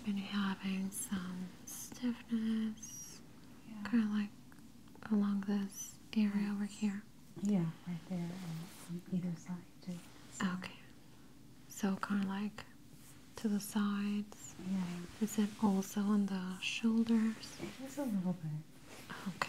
been having some stiffness, kind of like along this area over here. Yeah, right there on either side too. Okay. So kind of like to the sides. Yeah. Is it also on the shoulders? It is a little bit. Okay.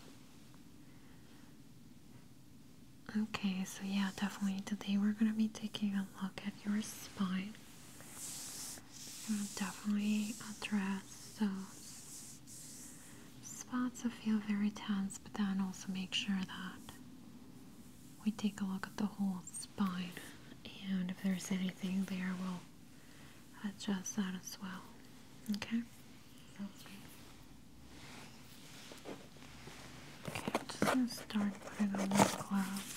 Okay, so yeah, definitely today we're going to be taking a look at your spine. We're going to definitely address those spots that feel very tense, but then also make sure that we take a look at the whole spine. And if there's anything there, we'll adjust that as well. Okay? Sounds good. Okay, I'm just going to start putting on my gloves.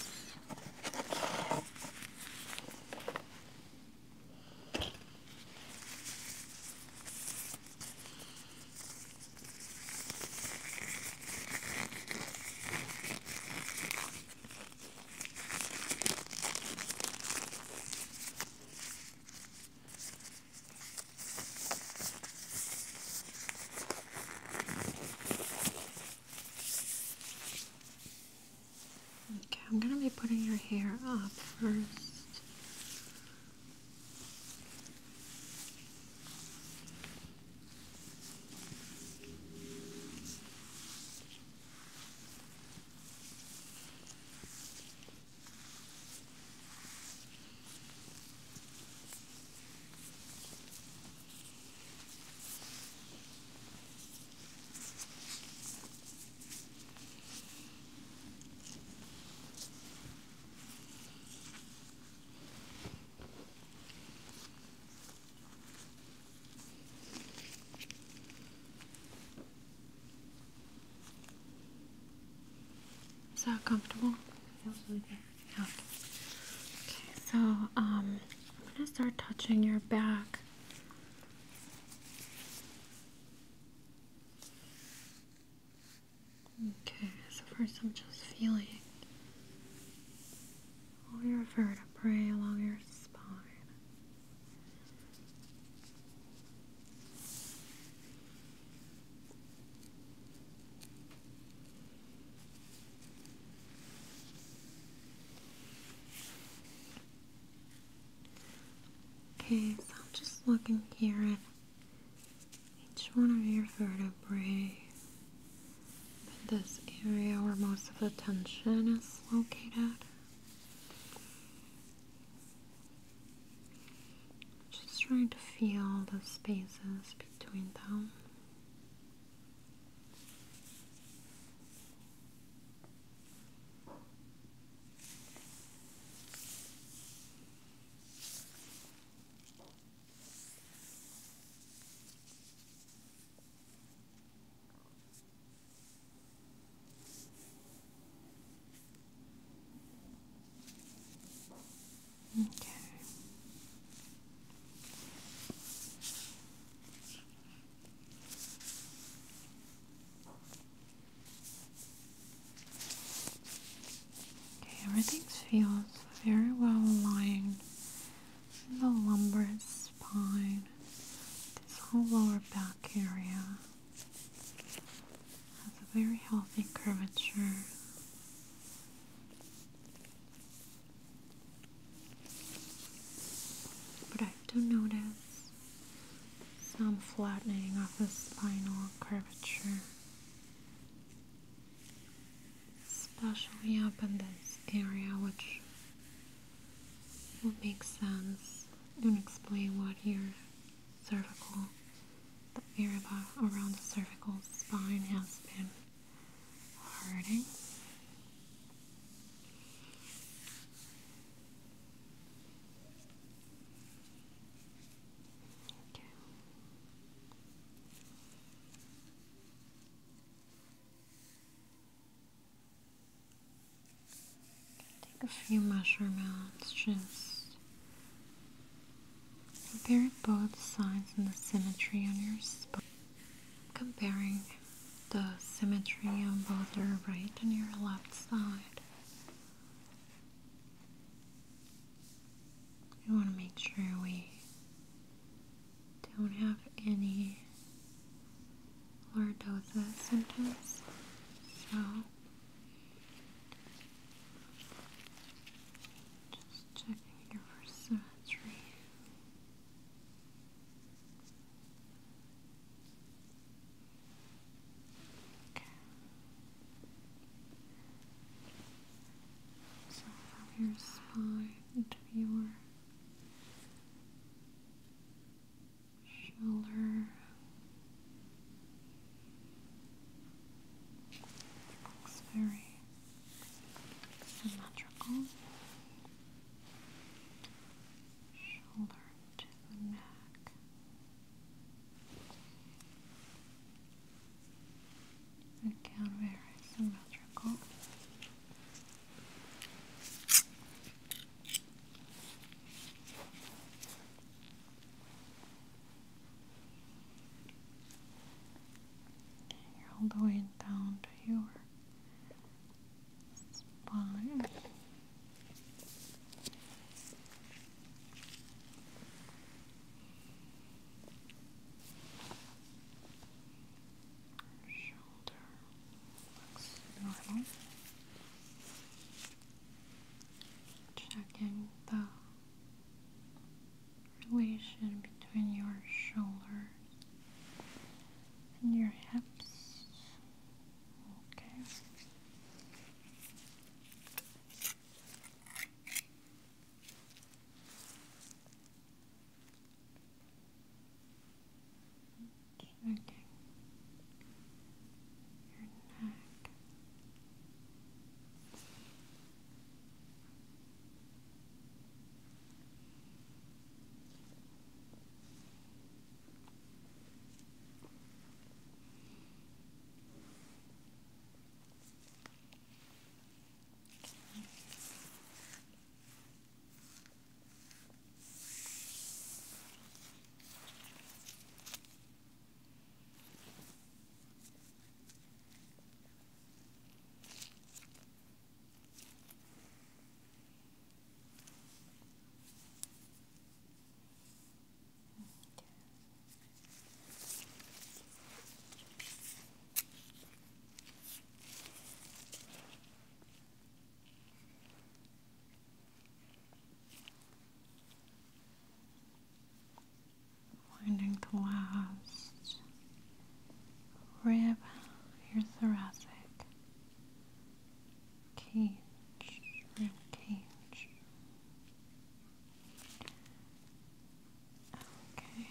Okay, I'm going to be putting your hair up first. Is that comfortable? Feels really good. Okay. Okay, so I'm gonna start touching your back. Okay, so first I'm just feeling all your vertebrae along your spine. Okay, so I'm just looking here at each one of your vertebrae. In this area where most of the tension is located. Just trying to feel the spaces between them. Okay. Okay, everything feels very well aligned in the lumbar spine. This whole lower back area has a very healthy curvature. But I do notice some flattening of the spinal curvature, especially up in this area, which will make sense and explain what your cervical, the area around the cervical spine has been hurting. Take a few measurements, just compare both sides and the symmetry on your spine. Comparing the symmetry on both your right and your left side. We want to make sure we don't have any lordosis symptoms. So just checking here for symmetry. Okay. So from your spine to your shoulder. Looks very symmetrical. Shoulder to the neck. Again, very symmetrical. All the way down to your spine. Shoulder looks normal. Checking the relation between your shoulders and your hips. Okay. Checking your neck. Finding the last rib, your thoracic cage, rib cage. Okay.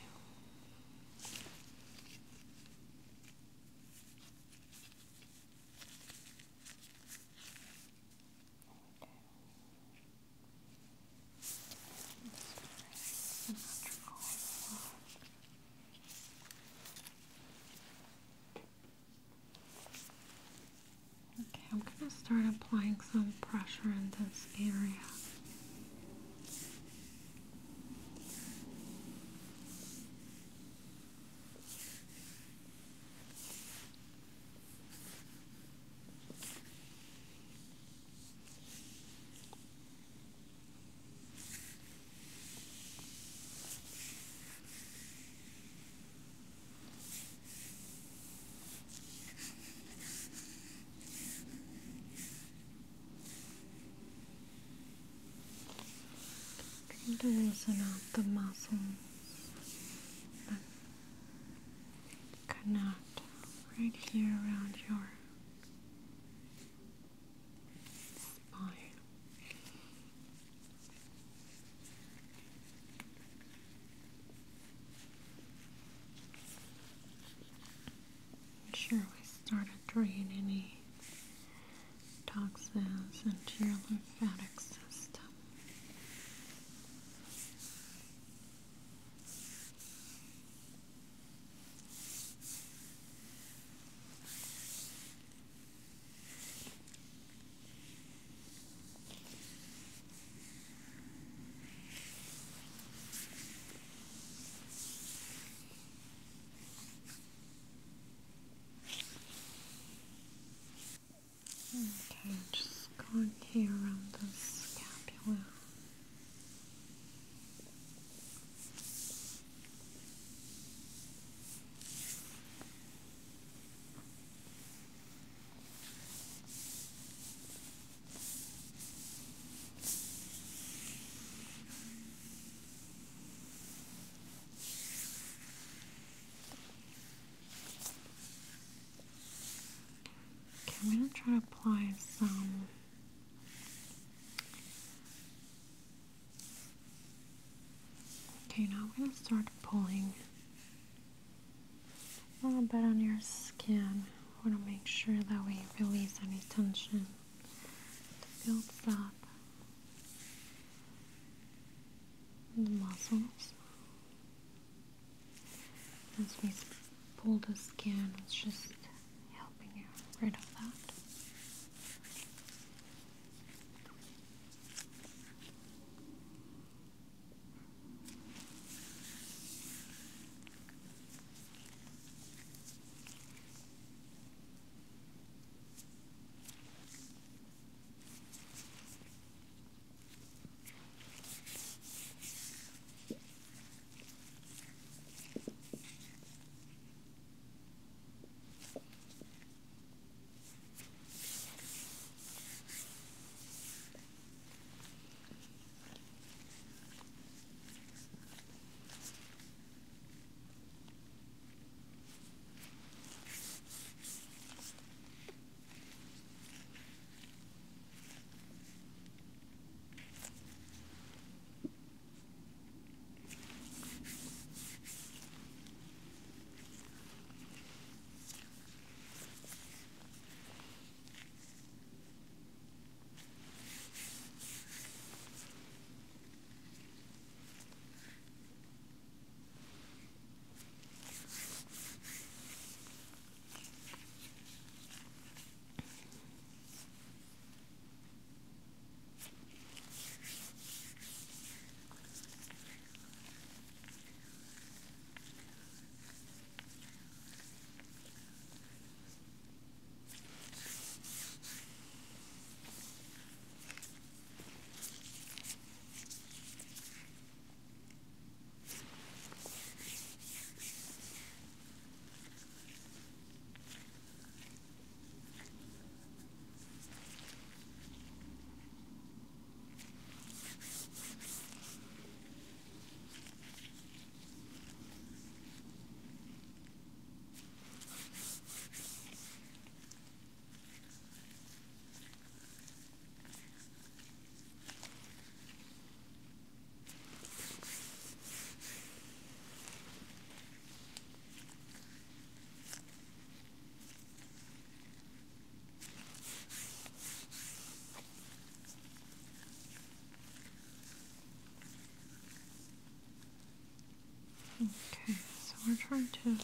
Symmetrical as well. Okay, I'm going to start applying some pressure in this area. Trying to loosen out the muscles that connect right here around your spine. Make sure we start to drain any toxins into your lymphatic system. try to apply some okay, now I'm going to start pulling a little bit on your skin. I want to make sure that we release any tension that builds up in the muscles. As we pull the skin, it's just helping you rid of that. Okay, so we're trying to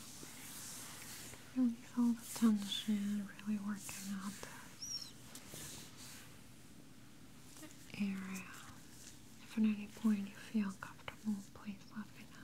release all the tension, really working out this area. If at any point you feel comfortable, please let me know.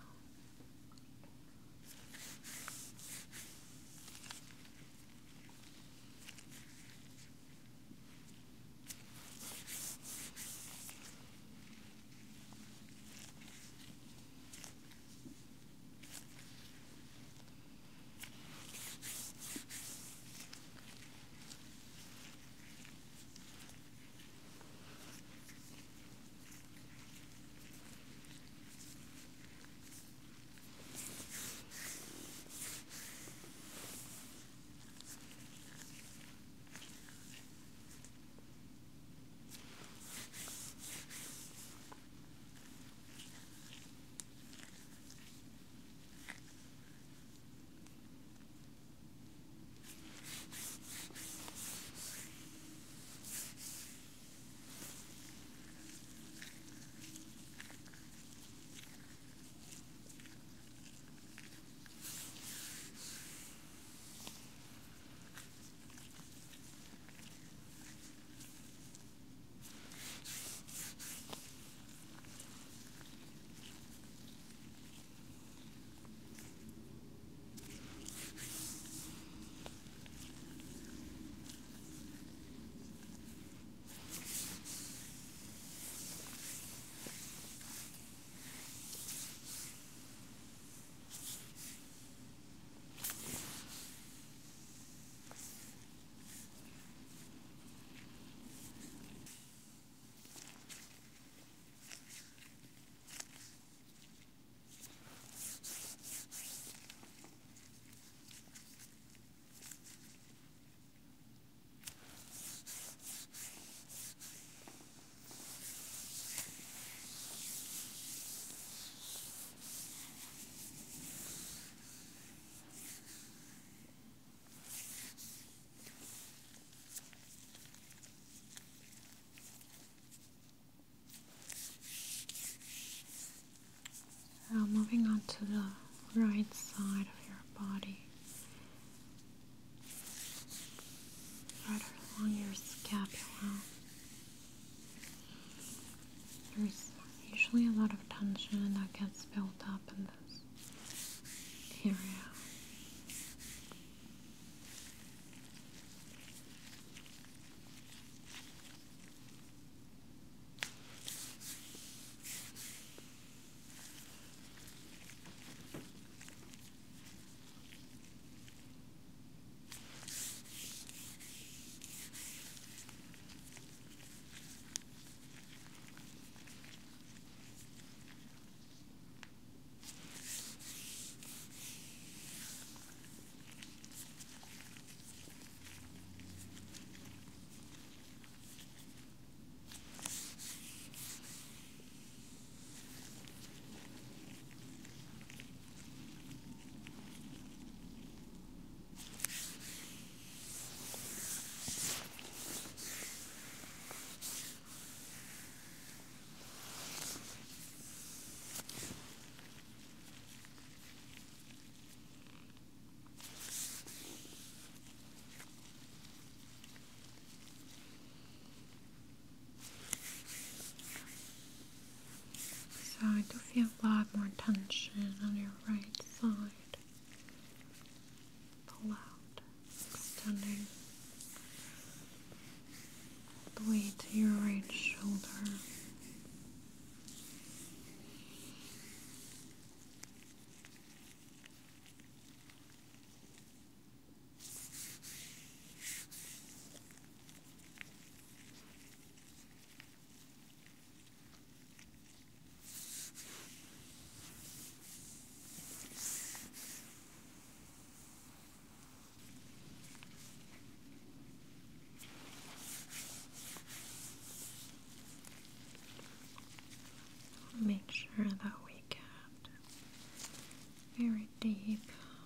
right side of your body, right along your scapula. There's usually a lot of tension that gets built up in this area. So I do feel a lot more tension on your right side. Pull out, extending all the way to your right shoulder. Make sure that we get very deep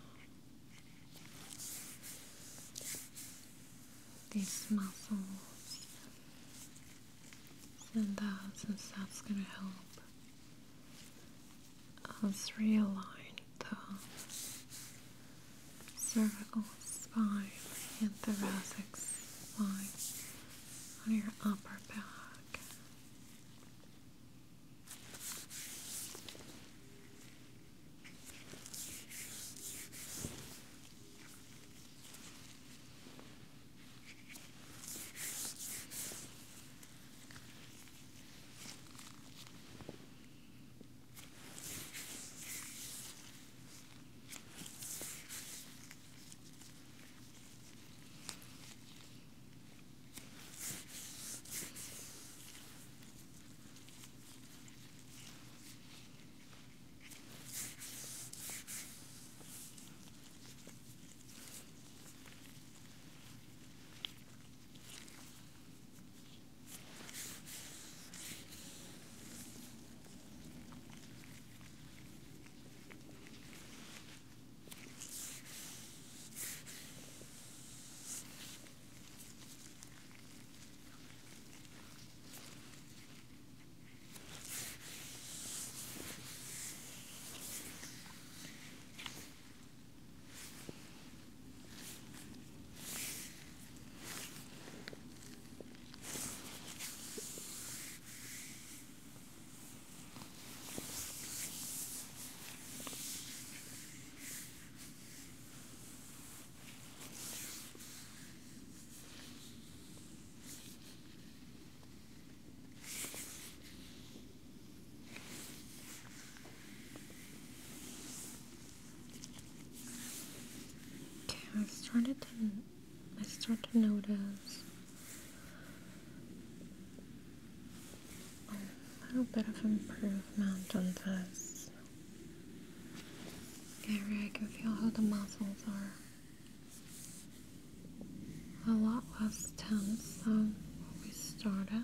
these muscles, and since that's going to help us realign the cervical spine and thoracic spine on your upper back. I start to notice a little bit of improvement on this area. I can feel how the muscles are a lot less tense than when we started.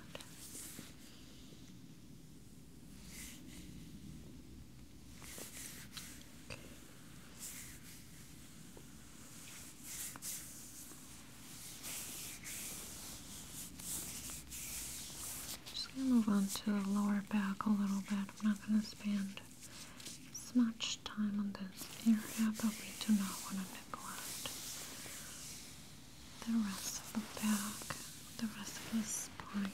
Move on to the lower back a little bit. I'm not going to spend as much time on this area. but we do not want to neglect the rest of the back, the rest of the spine.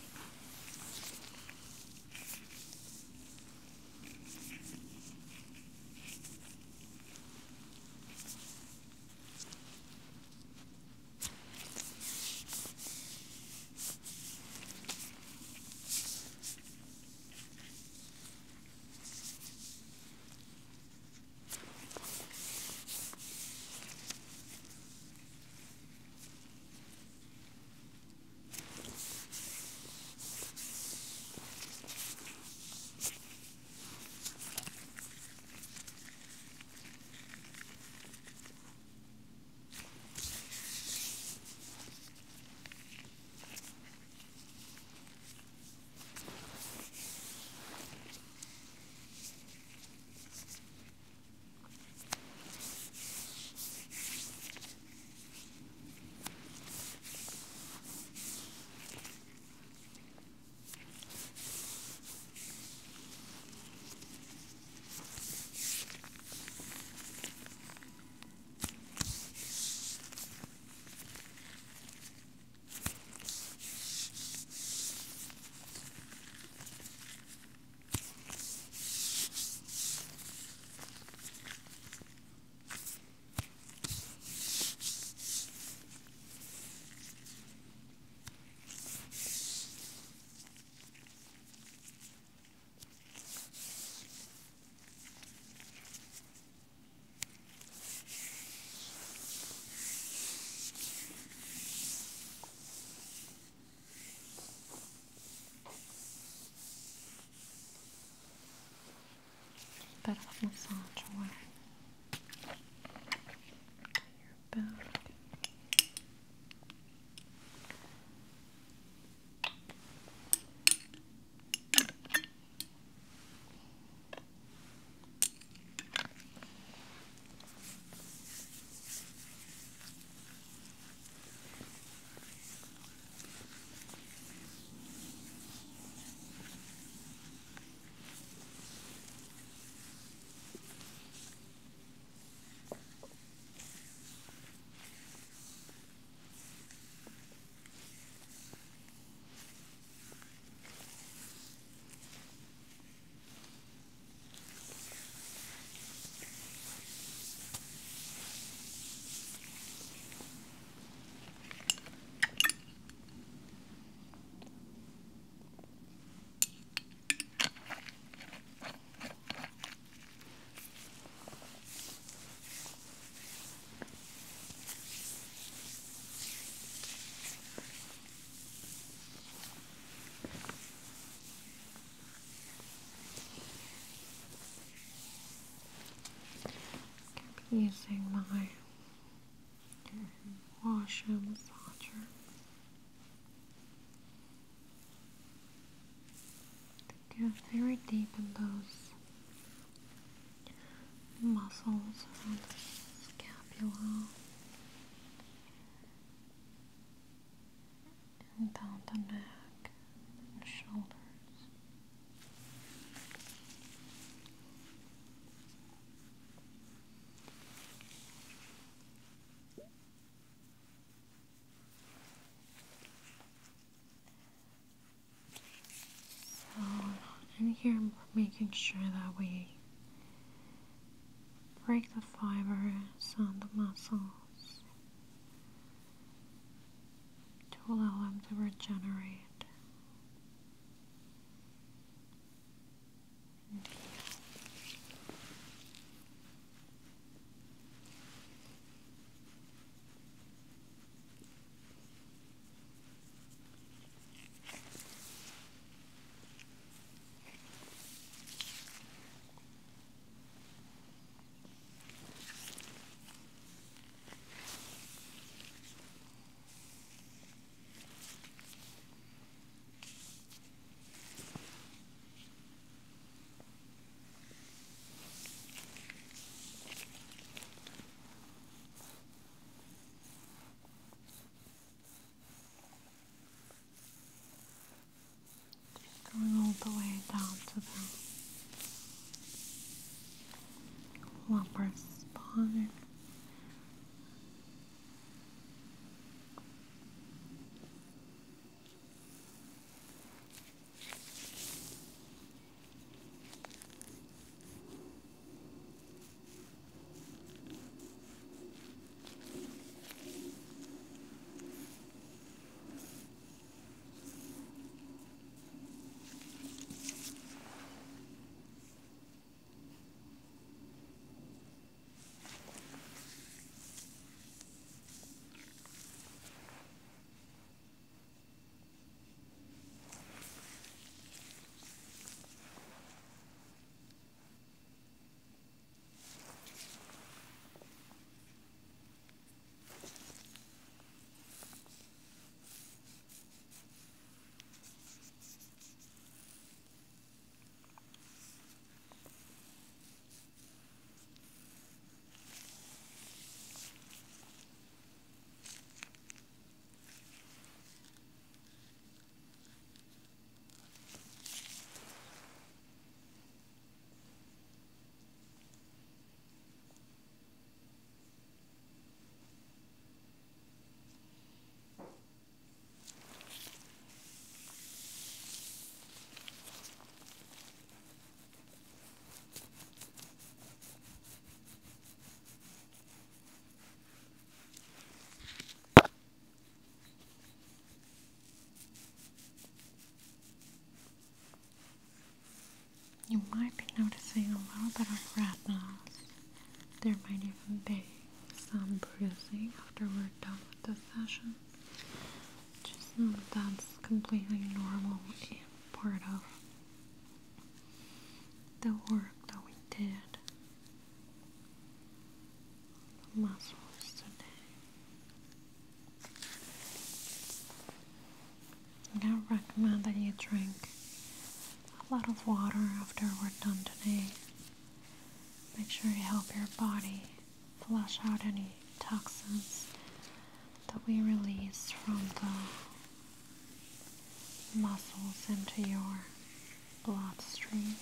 Bit of massage away your back. Using my Gua Sha massager to get very deep in those muscles around the scapula and down the neck and shoulders. And here we're making sure that we break the fibers on the muscles to allow them to regenerate. And heal. spine. You might be noticing a little bit of redness. There might even be some bruising after we're done with the session. Just know that that's completely normal and part of the work that we did. The muscles today. I'm gonna recommend that you drink a lot of water after we're done today. Make sure you help your body flush out any toxins that we release from the muscles into your bloodstream.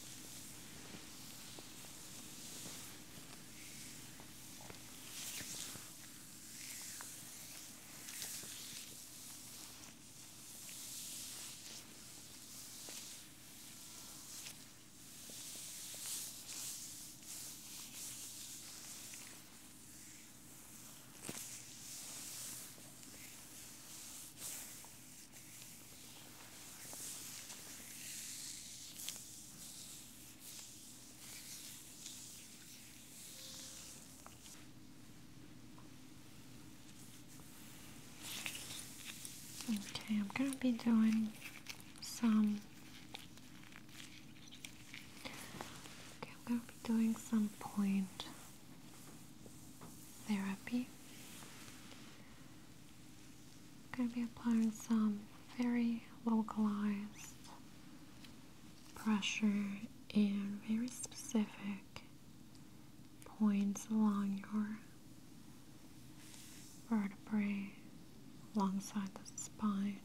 Okay, I'm going to be doing some point therapy. I'm going to be applying some very localized pressure and very specific points along your vertebrae alongside the spine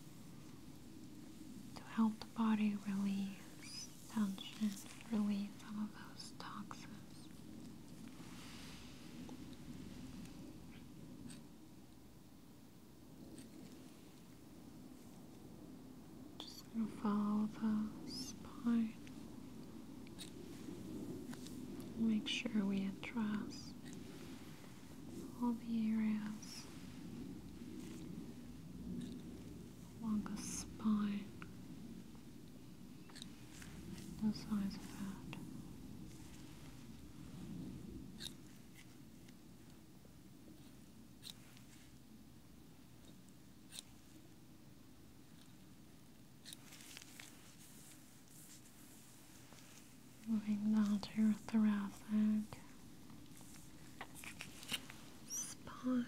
to help the body release tension, release some of those toxins. Just gonna follow the spine. Make sure we address all the areas along the spine, the sides of it. Moving down to your thoracic spine.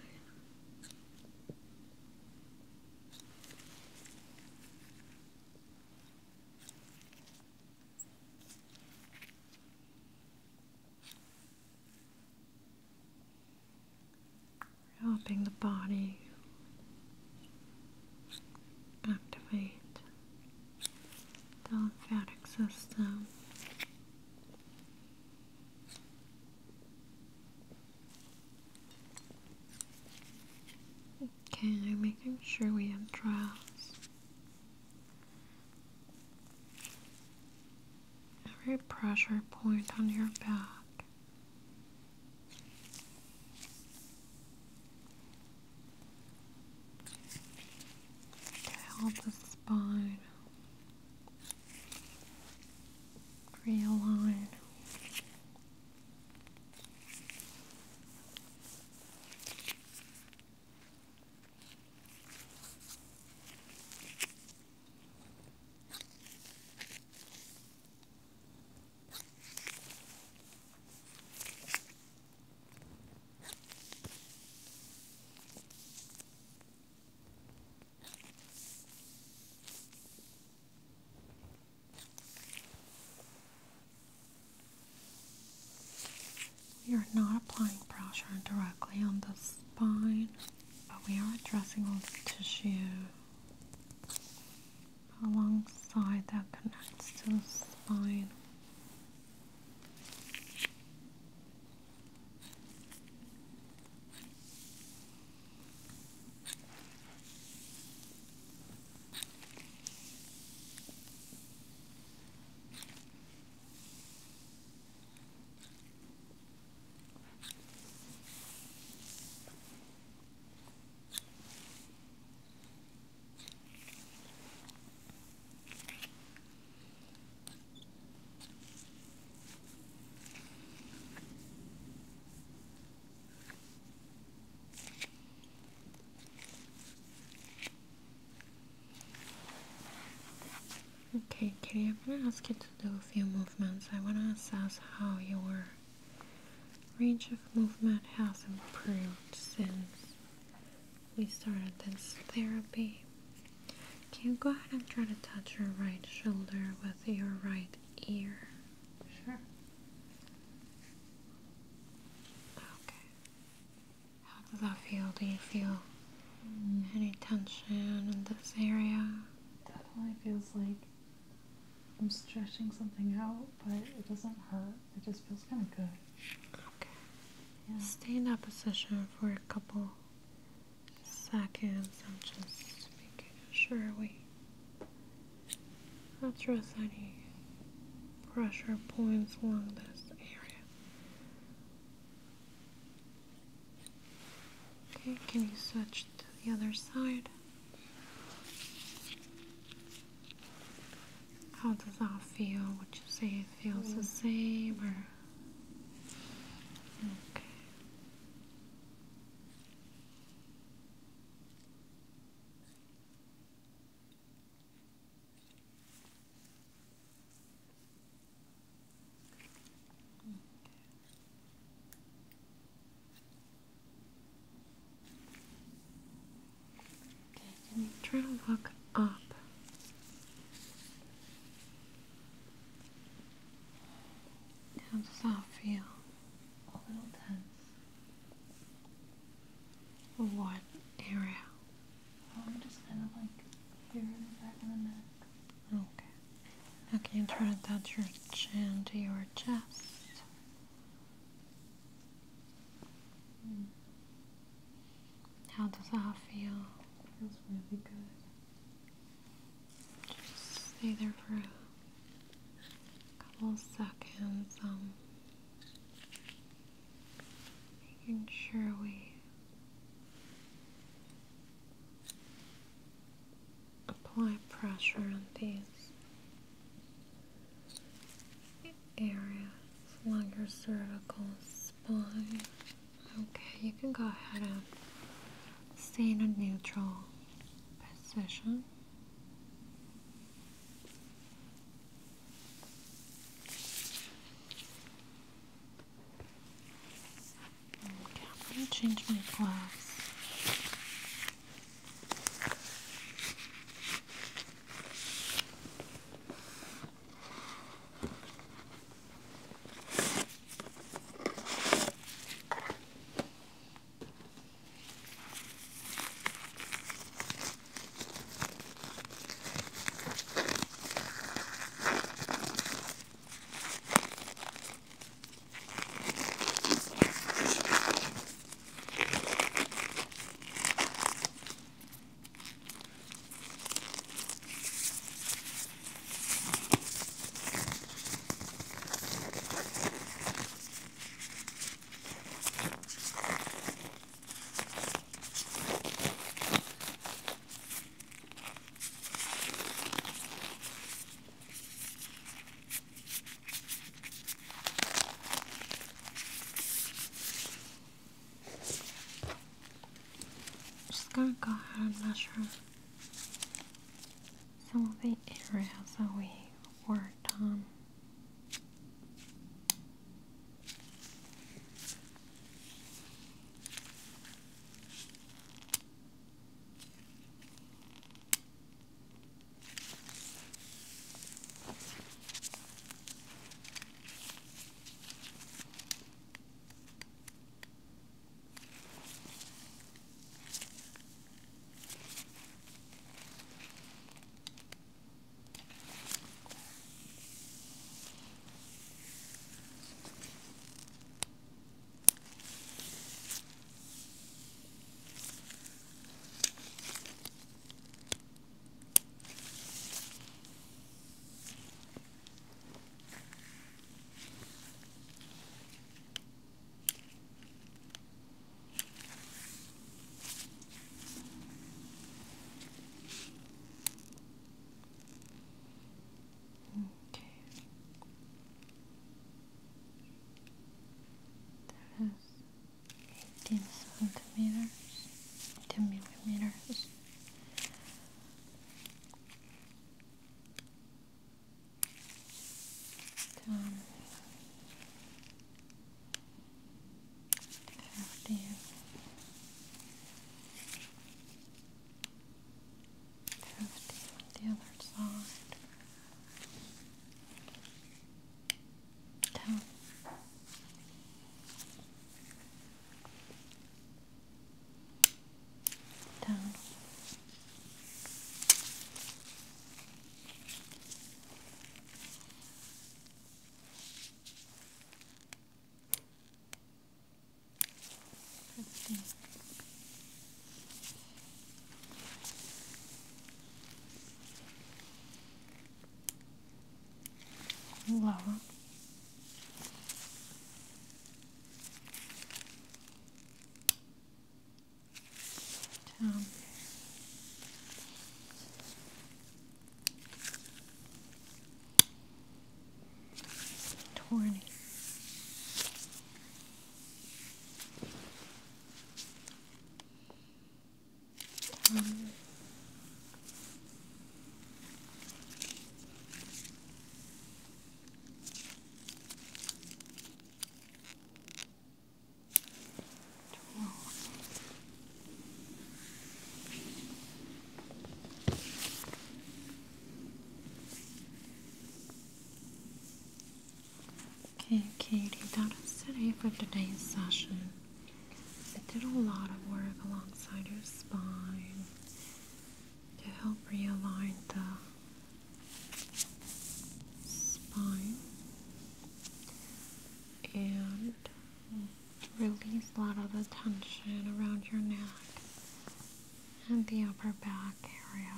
Helping the body activate the lymphatic system. Okay, making sure we address every pressure point on your back to help the spine realign. We are not applying pressure directly on the spine, but we are addressing all the tissue alongside that connects to the spine. Okay, Kitty, I'm going to ask you to do a few movements. I want to assess how your range of movement has improved since we started this therapy. Can you go ahead and try to touch your right shoulder with your right ear? Sure. Okay. How does that feel? Do you feel any tension in this area? Definitely feels like I'm stretching something out, but it doesn't hurt. It just feels kind of good. Okay. Yeah. Stay in that position for a couple seconds. I'm just making sure we address any pressure points along this area. Okay, can you switch to the other side? How does that feel? Would you say it feels the same or? Okay. Can you try to look up? How does that feel? A little tense. What area? Just kind of like here in the back of the neck. Okay. Now can you try to touch your chin to your chest? How does that feel? Feels really good. Just stay there for a couple of seconds. Making sure we apply pressure on these areas along your cervical spine. Okay, you can go ahead and stay in a neutral position. Okay, I'm going to change my gloves. just gonna go ahead and measure some of the areas that we worked on. Okay. That is 18 centimeters, 10 millimeters. Down 15. 50 on the other side. 10. 10. 15. Lower. 10. 20. 10. 12. Okay, Katie, that is today for today's session. I did a lot of work alongside your spine to help realign the spine and release a lot of the tension around your neck and the upper back area.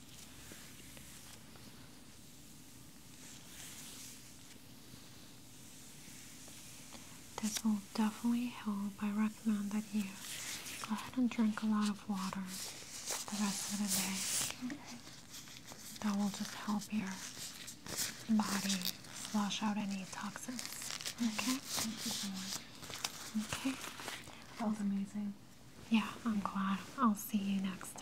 This will definitely help. I recommend that you go ahead and drink a lot of water the rest of the day. Okay. That will just help your body flush out any toxins. Okay? Thank you so much. Okay. Felt amazing. Yeah, I'm glad. I'll see you next